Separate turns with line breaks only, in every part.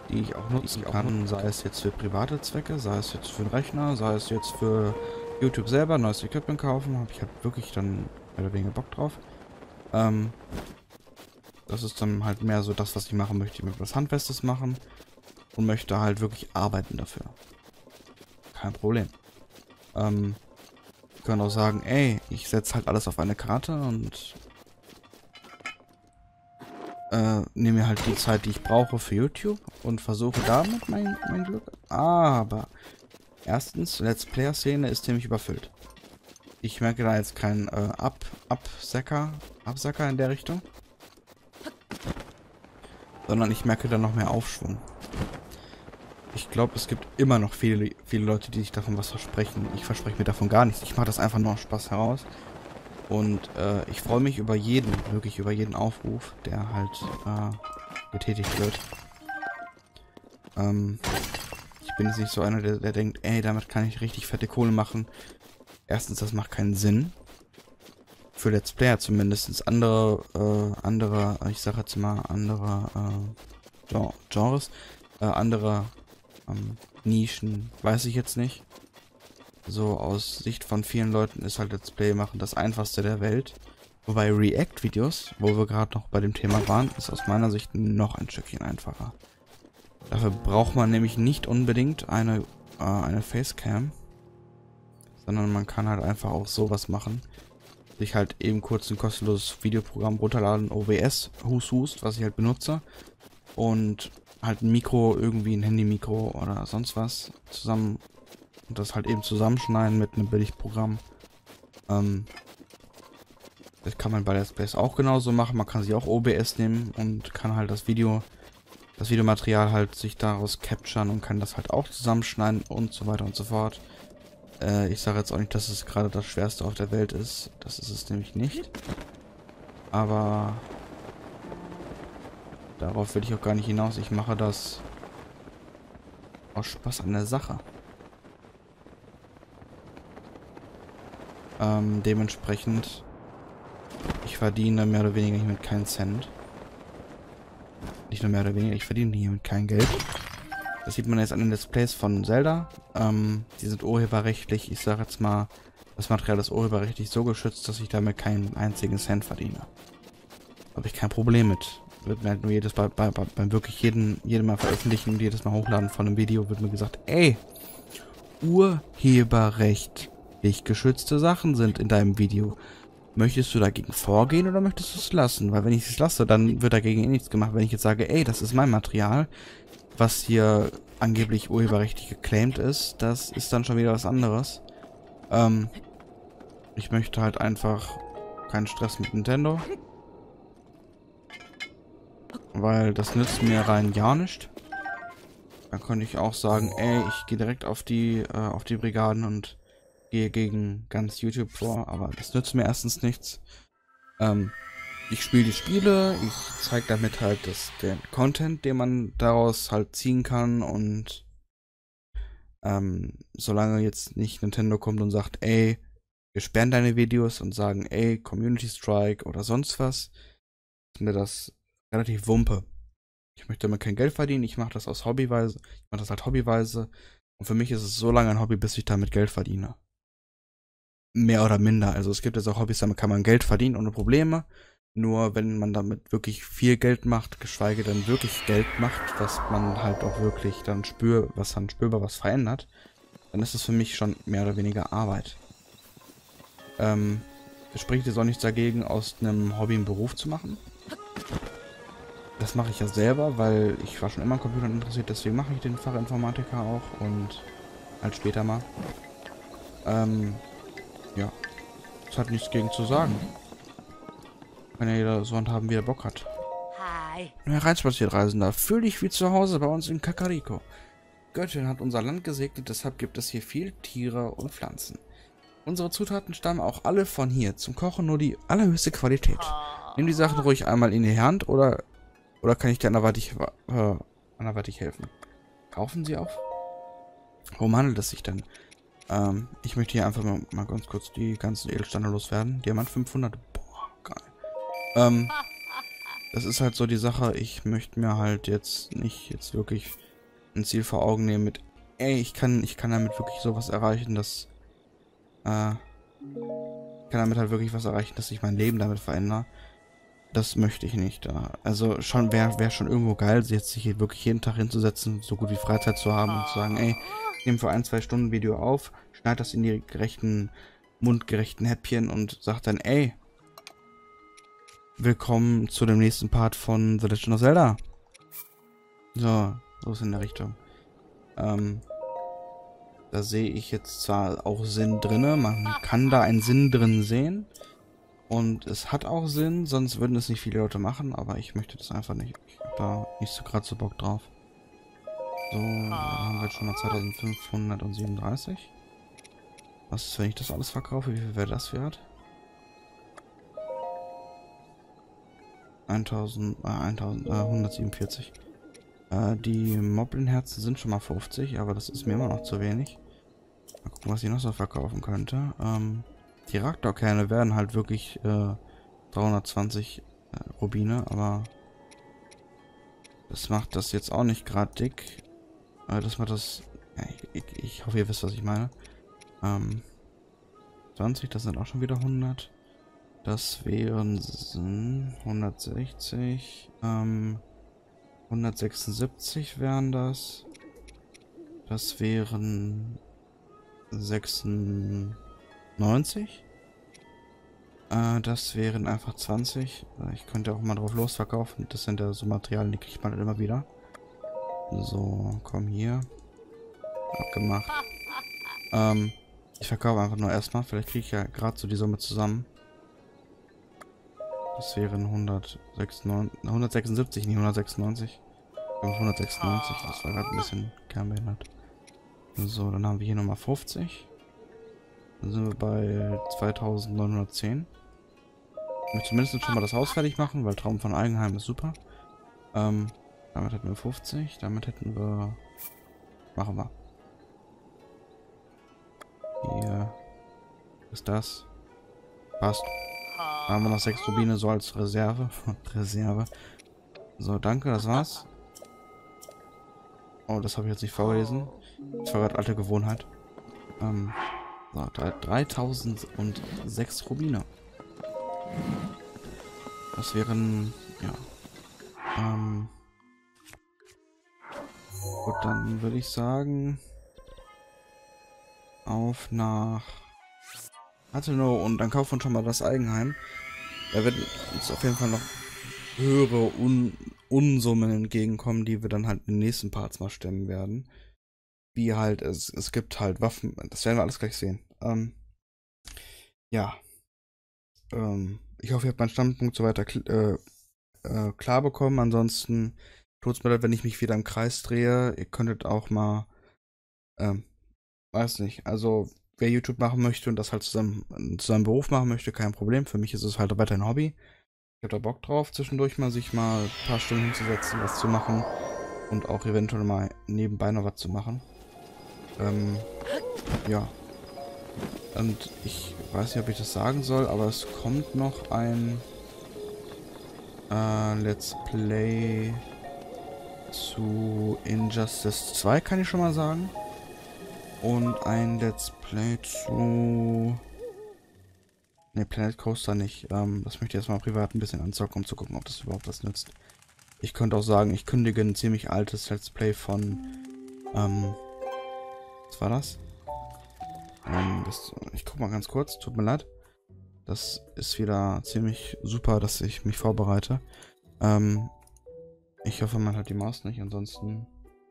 die ich auch nutzen kann, sei es jetzt für private Zwecke, sei es jetzt für den Rechner, sei es jetzt für YouTube selber, neues Equipment kaufen, habe ich halt wirklich dann mehr oder weniger Bock drauf. Das ist dann halt mehr so das, was ich machen möchte. Ich möchte was Handfestes machen und möchte halt wirklich arbeiten dafür. Kein Problem. Wir können auch sagen, ey, ich setze halt alles auf eine Karte und nehme mir halt die Zeit, die ich brauche für YouTube und versuche damit mein Glück. Aber erstens, Let's Player-Szene ist ziemlich überfüllt. Ich merke da jetzt keinen Absacker in der Richtung. Sondern ich merke da noch mehr Aufschwung. Ich glaube, es gibt immer noch viele Leute, die sich davon was versprechen. Ich verspreche mir davon gar nichts. Ich mache das einfach nur aus Spaß heraus. Und ich freue mich über jeden, wirklich über jeden Aufruf, der halt getätigt wird. Ich bin jetzt nicht so einer, der denkt, ey, damit kann ich richtig fette Kohle machen. Erstens, das macht keinen Sinn. Für Let's Player zumindest. Andere, ich sag jetzt mal, andere Genres, andere Nischen, weiß ich jetzt nicht. So aus Sicht von vielen Leuten ist halt Let's Play machen das einfachste der Welt. Wobei React-Videos, wo wir gerade noch bei dem Thema waren, ist aus meiner Sicht noch ein Stückchen einfacher. Dafür braucht man nämlich nicht unbedingt eine Facecam, sondern man kann halt einfach auch sowas machen. Sich halt eben kurz ein kostenloses Videoprogramm runterladen, OBS, Hust, was ich halt benutze. Und halt ein Mikro, irgendwie ein Handy-Mikro oder sonst was zusammen. Und das halt eben zusammenschneiden mit einem Billigprogramm. Das kann man bei Let's Plays auch genauso machen. Man kann sich auch OBS nehmen und kann halt das Videomaterial halt sich daraus capturen und kann das halt auch zusammenschneiden und so weiter und so fort. Ich sage jetzt auch nicht, dass es gerade das Schwerste auf der Welt ist. Das ist es nämlich nicht. Aber darauf will ich auch gar nicht hinaus. Ich mache das aus Spaß an der Sache. Dementsprechend, ich verdiene mehr oder weniger hiermit keinen Cent. Nicht nur mehr oder weniger, ich verdiene hiermit kein Geld. Das sieht man jetzt an den Let's Plays von Zelda. Die sind urheberrechtlich, ich sage jetzt mal, das Material ist urheberrechtlich so geschützt, dass ich damit keinen einzigen Cent verdiene. Habe ich kein Problem mit. Wird mir halt nur beim wirklich jedem Mal veröffentlichen und jedes Mal hochladen von einem Video wird mir gesagt, ey, urheberrechtlich geschützte Sachen sind in deinem Video. Möchtest du dagegen vorgehen oder möchtest du es lassen? Weil wenn ich es lasse, dann wird dagegen eh nichts gemacht. Wenn ich jetzt sage, ey, das ist mein Material, was hier angeblich urheberrechtlich geclaimed ist, das ist dann schon wieder was anderes. Ich möchte halt einfach keinen Stress mit Nintendo. Weil das nützt mir rein gar nicht. Dann könnte ich auch sagen, ey, ich gehe direkt auf die Brigaden und gehe gegen ganz YouTube vor, aber das nützt mir erstens nichts. Ich spiele die Spiele, ich zeige damit halt den Content, den man daraus halt ziehen kann und solange jetzt nicht Nintendo kommt und sagt, ey, wir sperren deine Videos und sagen, ey, Community Strike oder sonst was, ist mir das relativ Wumpe. Ich möchte damit kein Geld verdienen, ich mache das aus Hobbyweise, ich mache das halt hobbyweise und für mich ist es so lange ein Hobby, bis ich damit Geld verdiene. Mehr oder minder. Also es gibt jetzt auch Hobbys, damit kann man Geld verdienen ohne Probleme. Nur wenn man damit wirklich viel Geld macht, geschweige denn wirklich Geld macht, was man halt auch wirklich dann spürbar was verändert, dann ist es für mich schon mehr oder weniger Arbeit. Es spricht jetzt auch nichts dagegen, aus einem Hobby einen Beruf zu machen. Das mache ich ja selber, weil ich war schon immer an Computern interessiert, deswegen mache ich den Fachinformatiker auch und halt später mal. Ja, es hat nichts gegen zu sagen. Kann ja jeder so handhaben, wie er Bock hat.
Hi.
Hereinspaziert, Reisender. Fühl dich wie zu Hause bei uns in Kakariko. Göttin hat unser Land gesegnet, deshalb gibt es hier viel Tiere und Pflanzen. Unsere Zutaten stammen auch alle von hier. Zum Kochen nur die allerhöchste Qualität. Nimm die Sachen ruhig einmal in die Hand oder kann ich dir anderweitig helfen? Kaufen sie auf? Worum handelt es sich denn? Ich möchte hier einfach mal ganz kurz die ganzen Edelsteine loswerden. Diamant 500. Boah, geil. das ist halt so die Sache, ich möchte mir halt jetzt nicht jetzt wirklich ein Ziel vor Augen nehmen mit, ey, ich kann damit wirklich sowas erreichen, dass, ich kann damit halt wirklich was erreichen, dass ich mein Leben damit verändere. Das möchte ich nicht. Also schon wär schon irgendwo geil, jetzt sich hier wirklich jeden Tag hinzusetzen, so gut wie Freizeit zu haben und zu sagen, ey, ich nehme für 1, 2 Stunden Video auf, schneide das in die gerechten, mundgerechten Häppchen und sag dann, ey, willkommen zu dem nächsten Part von The Legend of Zelda. So ist in der Richtung. Da sehe ich jetzt zwar auch Sinn drinne, man kann da einen Sinn drin sehen. Und es hat auch Sinn, sonst würden es nicht viele Leute machen, aber ich möchte das einfach nicht. Ich habe da nicht so gerade so Bock drauf. So, dann haben wir jetzt schon mal 2537. Was ist, wenn ich das alles verkaufe? Wie viel wäre das wert? 147. Die Moblin-Herzen sind schon mal 50, aber das ist mir immer noch zu wenig. Mal gucken, was ich noch so verkaufen könnte. Die Raktorkerne werden halt wirklich 320 Rubine, aber das macht das jetzt auch nicht gerade dick. Das macht das... Ja, ich hoffe, ihr wisst, was ich meine. 20, das sind auch schon wieder 100. Das wären 160. 176 wären das. Das wären 96. Das wären einfach 20. Ich könnte auch mal drauf losverkaufen. Das sind ja so Materialien, die kriegt man halt immer wieder. So, komm hier. Abgemacht. Ich verkaufe einfach nur erstmal. Vielleicht kriege ich ja gerade so die Summe zusammen. Das wären 176, nicht 196. 196, das war gerade ein bisschen kernbehindert. So, dann haben wir hier nochmal 50. Dann sind wir bei 2910. Ich möchte zumindest schon mal das Haus fertig machen, weil Traum von Eigenheim ist super. Damit hätten wir 50. Damit hätten wir... Machen wir. Hier ist das. Passt. Da haben wir noch 6 Rubine so als Reserve. Reserve. So, danke, das war's. Oh, das habe ich jetzt nicht vorgelesen. Das war gerade alte Gewohnheit. So, 3006 Rubine. Das wären, ja. Gut, dann würde ich sagen, auf nach Hateno und dann kaufen wir schon mal das Eigenheim. Da wird uns auf jeden Fall noch höhere Unsummen entgegenkommen, die wir dann halt in den nächsten Parts mal stemmen werden. Wie halt, es gibt halt Waffen, das werden wir alles gleich sehen. Ja. Ich hoffe, ihr habt meinen Standpunkt so weiter klar bekommen. Ansonsten tut's mir leid, wenn ich mich wieder im Kreis drehe. Ihr könntet auch mal, weiß nicht, also wer YouTube machen möchte und das halt zu seinem Beruf machen möchte, kein Problem. Für mich ist es halt weiter ein Hobby. Ich habe da Bock drauf, zwischendurch mal sich mal ein paar Stunden hinzusetzen, was zu machen und auch eventuell mal nebenbei noch was zu machen. Ja. Und ich weiß nicht, ob ich das sagen soll, aber es kommt noch ein Let's Play zu Injustice 2, kann ich schon mal sagen. Und ein Let's Play zu... Ne, Planet Coaster nicht. Das möchte ich erstmal privat ein bisschen anzocken, um zu gucken, ob das überhaupt was nützt. Ich könnte auch sagen, ich kündige ein ziemlich altes Let's Play von... was war das? Ich guck mal ganz kurz, tut mir leid. Das ist wieder ziemlich super, dass ich mich vorbereite. Ich hoffe, man hat die Maus nicht, ansonsten...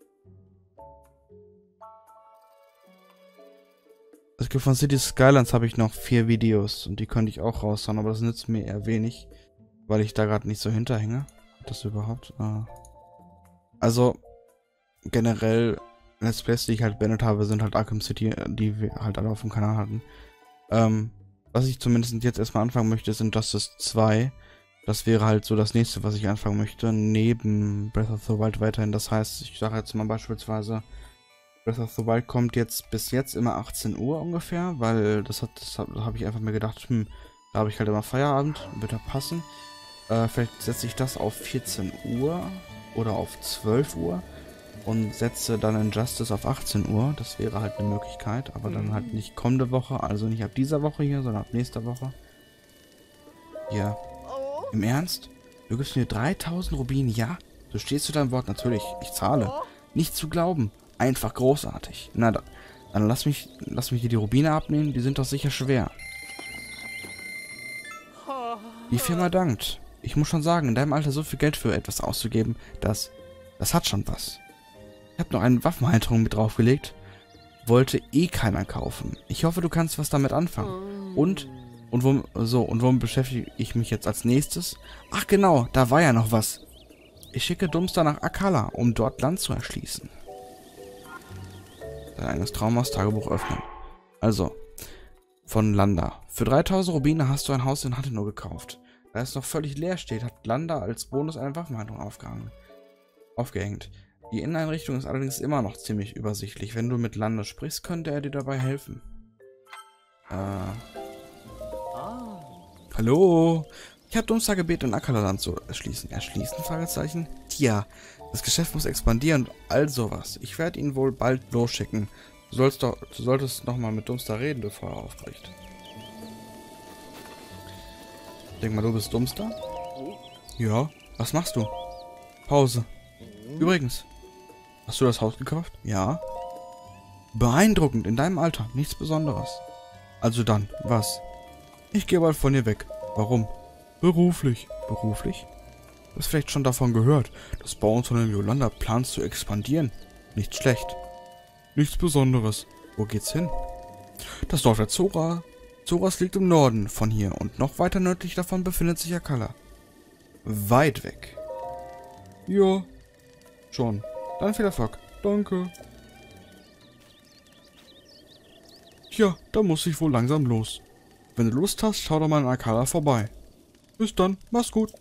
Es gibt von Cities Skylines habe ich noch 4 Videos und die könnte ich auch raushauen, aber das nützt mir eher wenig, weil ich da gerade nicht so hinterhänge. Das überhaupt. Also generell Let's Plays, die ich halt beendet habe, sind halt Arkham City, die wir halt alle auf dem Kanal hatten. Was ich zumindest jetzt erstmal anfangen möchte, ist Injustice 2. Das wäre halt so das nächste, was ich anfangen möchte, neben Breath of the Wild weiterhin. Das heißt, ich sage jetzt mal beispielsweise, Breath of the Wild kommt jetzt bis jetzt immer 18 Uhr ungefähr, weil da habe ich einfach mir gedacht, da habe ich halt immer Feierabend, wird da passen. Vielleicht setze ich das auf 14 Uhr oder auf 12 Uhr und setze dann Injustice auf 18 Uhr. Das wäre halt eine Möglichkeit, aber dann halt nicht kommende Woche, also nicht ab dieser Woche hier, sondern ab nächster Woche. Ja. Im Ernst? Du gibst mir 3000 Rubine, ja? Du stehst zu deinem Wort, natürlich. Ich zahle. Nicht zu glauben. Einfach großartig. Na dann lass mich hier die Rubine abnehmen, die sind doch sicher schwer. Die Firma dankt. Ich muss schon sagen, in deinem Alter so viel Geld für etwas auszugeben, das hat schon was. Ich habe noch eine Waffenhalterung mit draufgelegt. Wollte eh keiner kaufen. Ich hoffe, du kannst was damit anfangen. Und womit beschäftige ich mich jetzt als nächstes? Ach genau, da war ja noch was. Ich schicke Dumpster nach Akkala, um dort Land zu erschließen. Dein eigenes Traumhaus Tagebuch öffnen. Also, von Landa. Für 3000 Rubine hast du ein Haus in Hateno gekauft. Da es noch völlig leer steht, hat Landa als Bonus eine Waffenhalterung aufgehängt. Die Inneneinrichtung ist allerdings immer noch ziemlich übersichtlich. Wenn du mit Landa sprichst, könnte er dir dabei helfen. Hallo? Ich habe Dumpster gebeten, in Akkala-Land zu erschließen. Erschließen? Fragezeichen? Tja, das Geschäft muss expandieren und all sowas. Ich werde ihn wohl bald losschicken. Du solltest nochmal mit Dumpster reden, bevor er aufbricht. Denk mal, du bist Dumpster? Ja. Was machst du? Pause. Übrigens, hast du das Haus gekauft? Ja. Beeindruckend, in deinem Alter. Nichts Besonderes. Also dann, was? Ich gehe bald von dir weg. Warum? Beruflich. Beruflich? Du hast vielleicht schon davon gehört. Das Bauunternehmen Yolanda plant zu expandieren. Nicht schlecht. Nichts Besonderes. Wo geht's hin? Das Dorf der Zora. Zoras liegt im Norden von hier und noch weiter nördlich davon befindet sich Akkala. Weit weg. Ja. Schon. Dann viel Erfolg. Danke. Tja, da muss ich wohl langsam los. Wenn du Lust hast, schau doch mal in Akkala vorbei. Bis dann, mach's gut.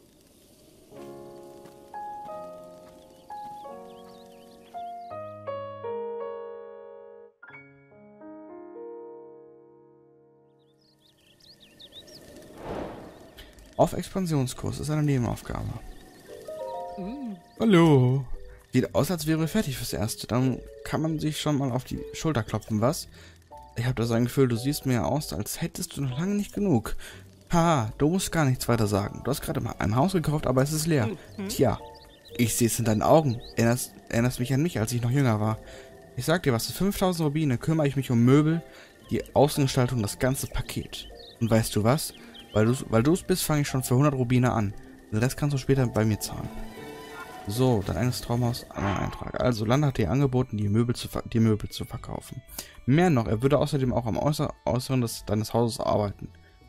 Auf Expansionskurs ist eine Nebenaufgabe. Hallo. Sieht aus, als wäre wir fertig fürs Erste. Dann kann man sich schon mal auf die Schulter klopfen, was? Ich habe da so ein Gefühl, du siehst mir aus, als hättest du noch lange nicht genug. Haha, du musst gar nichts weiter sagen. Du hast gerade mal ein Haus gekauft, aber es ist leer. Tja, ich sehe es in deinen Augen. Erinnerst mich an mich, als ich noch jünger war. Ich sag dir was, für 5000 Rubine kümmere ich mich um Möbel, die Außengestaltung, das ganze Paket. Und weißt du was? Weil du es bist, fange ich schon für 100 Rubine an. Den Rest kannst du später bei mir zahlen. So, dein eigenes Traumhaus, einmal Eintrag. Also, Land hat dir angeboten, die Möbel zu verkaufen. Mehr noch, er würde außerdem auch am Äußeren deines Hauses arbeiten.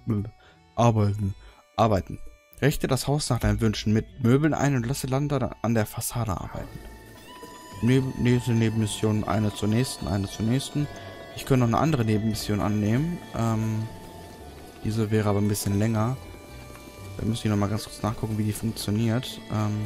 Richte das Haus nach deinen Wünschen mit Möbeln ein und lasse Land an der Fassade arbeiten. Nächste Nebenmission, eine zur nächsten. Ich könnte noch eine andere Nebenmission annehmen. Diese wäre aber ein bisschen länger. Da müsste ich noch mal ganz kurz nachgucken, wie die funktioniert.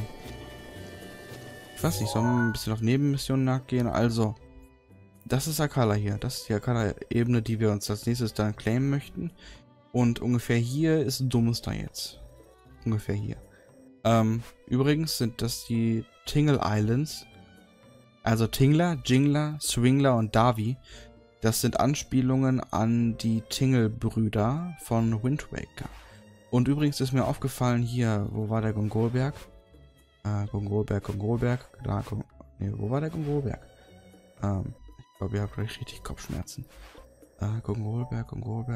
Ich weiß nicht, sollen wir ein bisschen auf Nebenmissionen nachgehen? Also, das ist Akkala hier. Das ist die Akkala-Ebene, die wir uns als nächstes dann claimen möchten. Und ungefähr hier ist Dumpster jetzt. Ungefähr hier. Übrigens sind das die Tingle Islands. Also Tingler, Jingler, Swingler und Davi. Das sind Anspielungen an die Tingle-Brüder von Wind Waker. Und übrigens ist mir aufgefallen hier, wo war der Gongolberg? Gongolberg. Klar, wo war der Gongolberg? Ich glaube, ihr habt gleich richtig Kopfschmerzen. Gongolberg.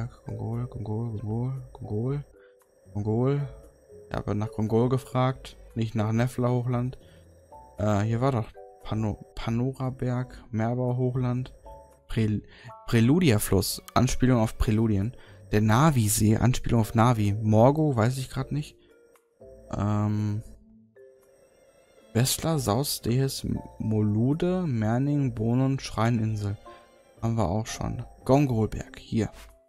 Ich habe nach Gongol gefragt, nicht nach Nefla Hochland. Hier war doch Panoraberg, Merbau Hochland. Preludia-Fluss, Anspielung auf Präludien. Der Navi-See, Anspielung auf Navi. Morgo, weiß ich gerade nicht. Westler, Saus, Dehes, Molude, Merning, Bonon, Schreininsel. Haben wir auch schon. Gongolberg, hier.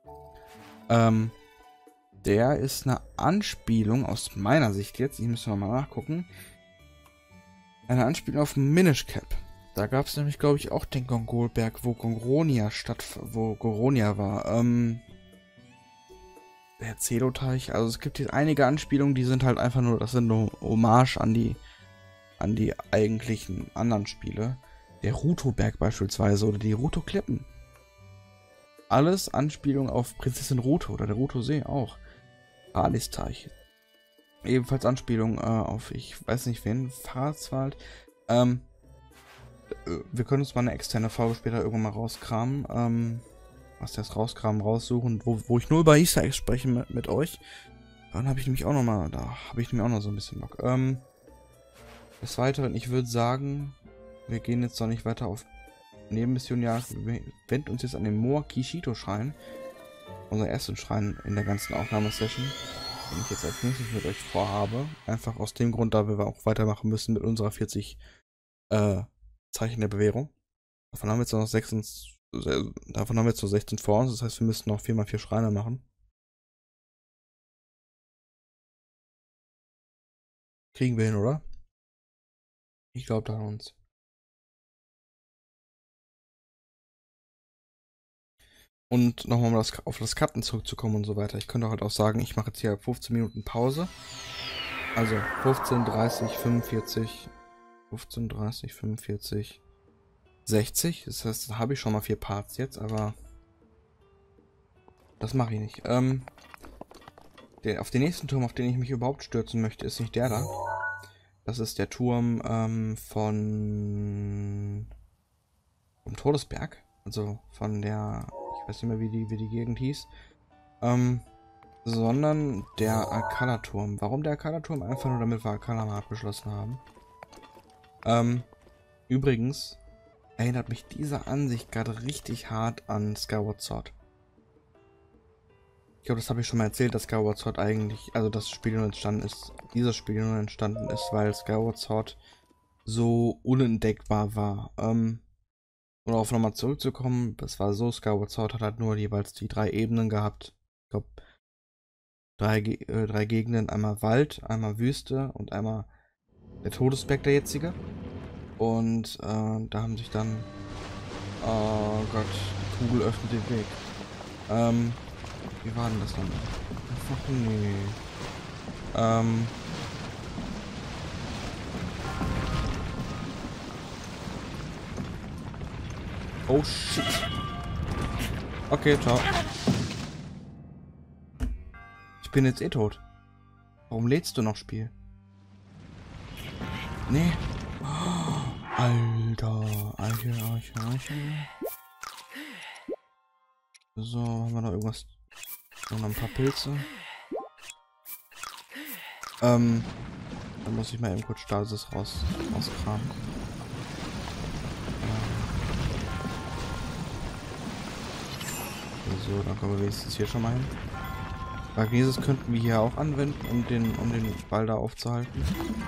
Der ist eine Anspielung aus meiner Sicht jetzt. Ich muss mal nachgucken. Eine Anspielung auf Minish Cap. Da gab es nämlich, glaube ich, auch den Gongolberg, wo Goronia war. der Zeloteich. Also es gibt hier einige Anspielungen, die sind halt einfach nur, das sind nur Hommage an die eigentlichen anderen Spiele. Der Rutoberg beispielsweise oder die Ruto-Klippen. Alles Anspielung auf Prinzessin Ruto oder der Ruto-See auch. Alisteich. Ebenfalls Anspielung auf, ich weiß nicht wen, Fahrtswald. Wir können uns mal eine externe Folge später irgendwann mal rauskramen. Was das rauskramen, raussuchen, wo ich nur über Easter Eggs spreche mit euch. Dann habe ich nämlich auch noch mal, da habe ich nämlich auch noch so ein bisschen Bock. Des Weiteren, ich würde sagen, wir gehen jetzt noch nicht weiter auf Nebenmission. Ja, wir wenden uns jetzt an den Moa Kishito Schrein. Unser ersten Schrein in der ganzen Aufnahmesession. Den ich jetzt als nächstes mit euch vorhabe. Einfach aus dem Grund, da wir auch weitermachen müssen mit unserer 40 Zeichen der Bewährung. Davon haben wir jetzt noch 16 vor uns. Das heißt, wir müssen noch 4x4 Schreine machen. Kriegen wir hin, oder? Ich glaube da an uns. Und nochmal auf das Cutten zurückzukommen und so weiter. Ich könnte halt auch sagen, ich mache jetzt hier 15 Minuten Pause. Also 15, 30, 45, 15, 30, 45, 60. Das heißt, da habe ich schon mal 4 Parts jetzt, aber das mache ich nicht. Auf den nächsten Turm, auf den ich mich überhaupt stürzen möchte, ist nicht der da. Das ist der Turm vom Todesberg. Also von der, ich weiß nicht mehr, wie die Gegend hieß. Sondern der Alcala-Turm. Warum der Alcala-Turm? Einfach nur, damit wir Alcala mal abgeschlossen haben. Übrigens erinnert mich diese Ansicht gerade richtig hart an Skyward Sword. Ich glaube, das habe ich schon mal erzählt, dass Skyward Sword eigentlich, also das Spiel nur entstanden ist, dieses Spiel nur entstanden ist, weil Skyward Sword so unentdeckbar war. Um darauf nochmal zurückzukommen, das war so, Skyward Sword hat halt nur jeweils die 3 Ebenen gehabt. Ich glaube, 3 Gegenden, einmal Wald, einmal Wüste und einmal der Todesberg, der jetzige. Und da haben sich dann, oh Gott, die Kugel öffnet den Weg. Wie war denn das dann? Einfach nee. Oh shit. Okay, ciao. Ich bin jetzt eh tot. Warum lädst du noch Spiel? Nee. Oh, Alter. Eiche. So, haben wir noch irgendwas? Noch ein paar Pilze. Dann muss ich mal eben kurz Stasis rauskramen. So, dann kommen wir wenigstens hier schon mal hin. Magnesis könnten wir hier auch anwenden, um den Ball da aufzuhalten.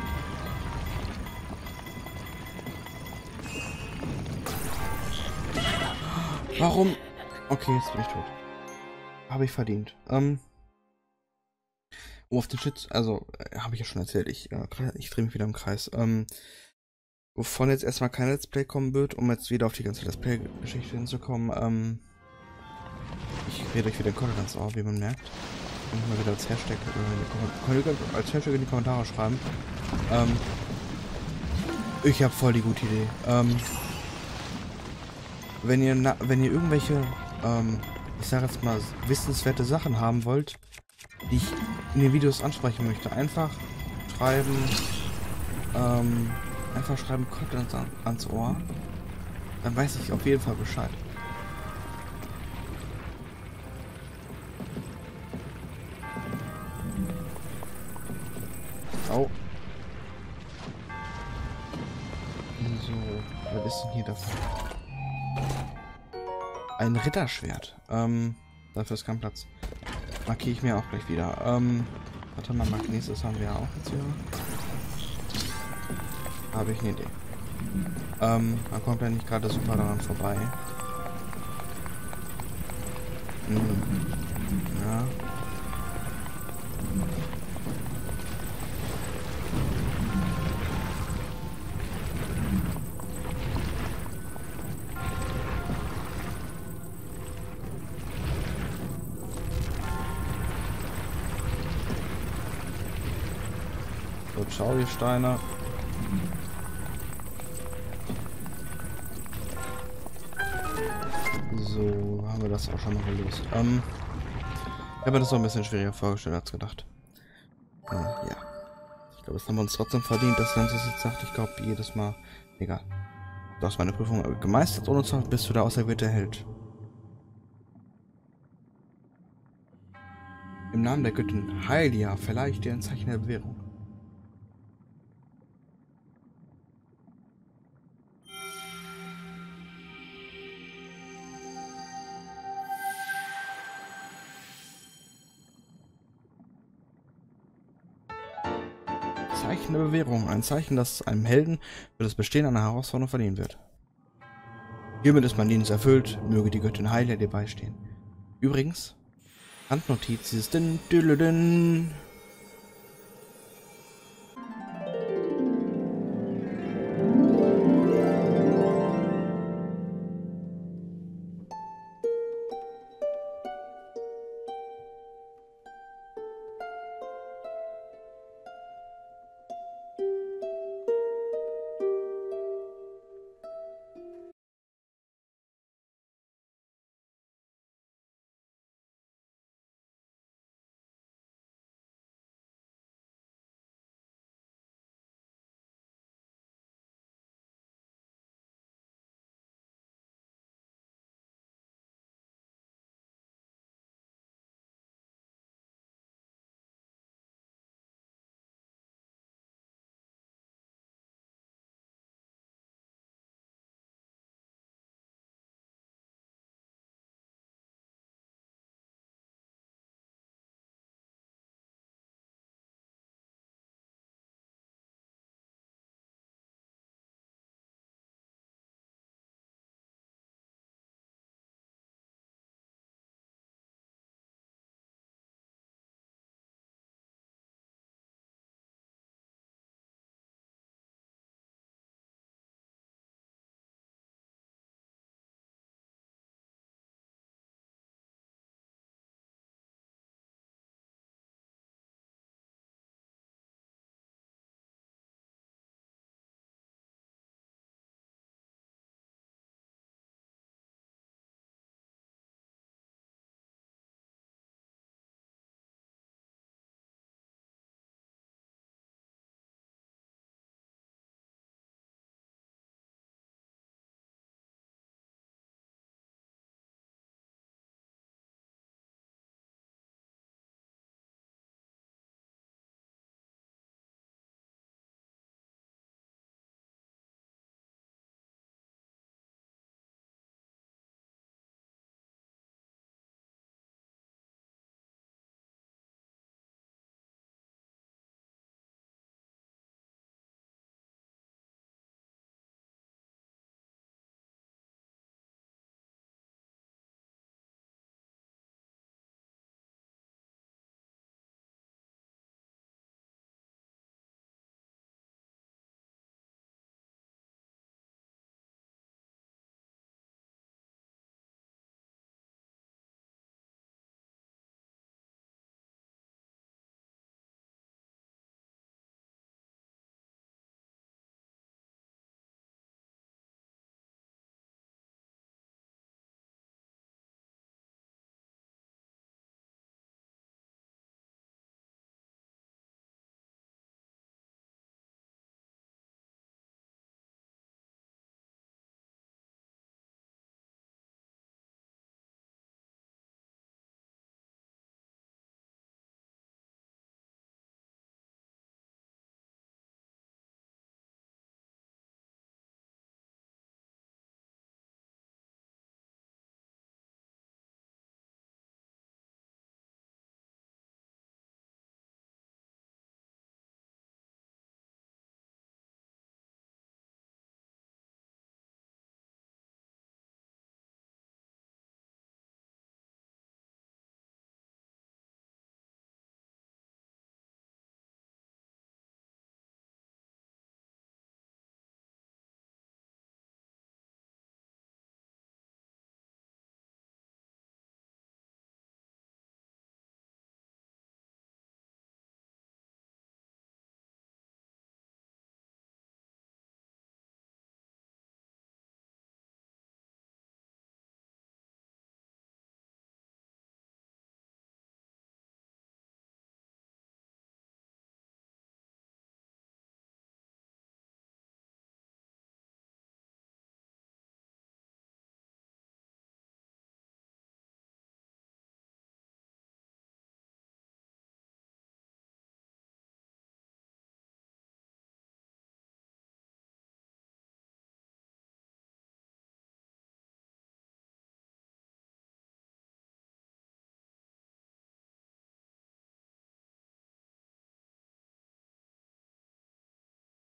Warum? Okay, jetzt bin ich tot. Habe ich verdient. Auf den Schütz, also, habe ich ja schon erzählt, ich drehe mich wieder im Kreis. Wovon jetzt erstmal kein Let's Play kommen wird, um jetzt wieder auf die ganze Let's Play-Geschichte hinzukommen, ich rede euch wieder den Content ans Ohr, wie man merkt. Und mal wieder als Hashtag, in die Kommentare schreiben. Ich habe voll die gute Idee. Wenn ihr irgendwelche, ich sage jetzt mal, wissenswerte Sachen haben wollt, die ich in den Videos ansprechen möchte, einfach schreiben, Content ans Ohr. Dann weiß ich auf jeden Fall Bescheid. Oh. So, was ist denn hier davon? Ein Ritterschwert. Dafür ist kein Platz. Markiere ich mir auch gleich wieder. Warte mal, Magnesis haben wir ja auch jetzt hier. Habe ich eine Idee. Man kommt ja nicht gerade super daran vorbei. Ja. Ciao, ihr Steine. So, haben wir das auch schon mal gelöst. Ich habe mir das noch ein bisschen schwieriger vorgestellt als gedacht. Ja. Ich glaube, es haben wir uns trotzdem verdient, dass Lenz es jetzt sagt. Ich glaube, jedes Mal... Egal. Du hast meine Prüfung gemeistert, ohne Zweifel bist du der auserwählte Held. Im Namen der Göttin Hylia verleihe ich dir ein Zeichen der Bewährung. Zeichen der Bewährung. Ein Zeichen, das einem Helden für das Bestehen einer Herausforderung verliehen wird. Hiermit ist mein Dienst erfüllt. Möge die Göttin Hylia dir beistehen. Übrigens, Randnotiz, dieses